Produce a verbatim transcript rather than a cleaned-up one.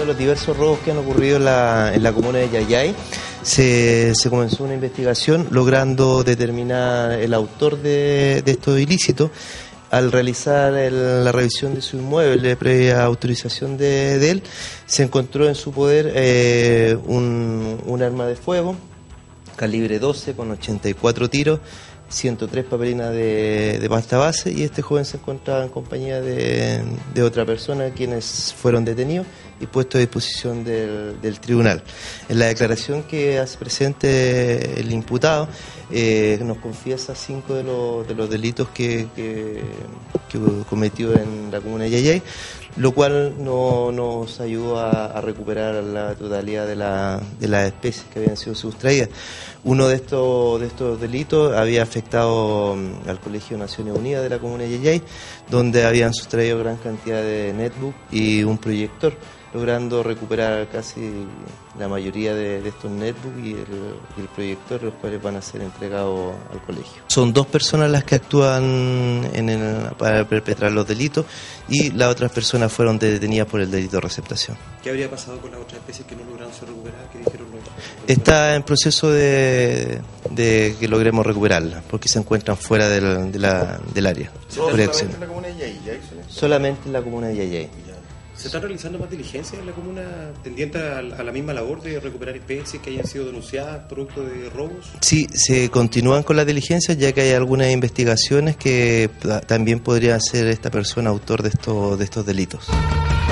debido a los diversos robos que han ocurrido en la, en la comuna de Yayay, se, se comenzó una investigación logrando determinar el autor de, de estos ilícitos. Al realizar el, la revisión de su inmueble previa autorización de, de él, se encontró en su poder eh, un, un arma de fuego, calibre doce con ochenta y cuatro tiros, ciento tres papelinas de, de pasta base, y este joven se encontraba en compañía de, de otra persona, quienes fueron detenidos y puestos a disposición del, del tribunal. En la declaración que hace presente el imputado, eh, nos confiesa cinco de los, de los delitos que, que, que cometió en la comuna de Yayay, lo cual no, nos ayudó a, a recuperar la totalidad de, la, de las especies que habían sido sustraídas. Uno de estos, de estos delitos había afectado al Colegio Naciones Unidas de la comuna de Yayay, donde habían sustraído gran cantidad de netbook y un proyector, logrando recuperar casi la mayoría de, de estos netbooks y el, y el proyector, los cuales van a ser entregados al colegio. Son dos personas las que actúan en el, para perpetrar los delitos, y las otras personas fueron detenidas por el delito de receptación. ¿Qué habría pasado con las otras especies que no lograron ser recuperadas? ¿Qué dijeron los, los Está en proceso de, de que logremos recuperarlas, porque se encuentran fuera del, de la, del área. ¿Solamente en la comuna de Yayay? Solamente en la comuna de Yayay. ¿Se están realizando más diligencias en la comuna tendiente a, a la misma labor de recuperar especies que hayan sido denunciadas producto de robos? Sí, se continúan con las diligencias, ya que hay algunas investigaciones que también podría ser esta persona autor de estos, de estos delitos.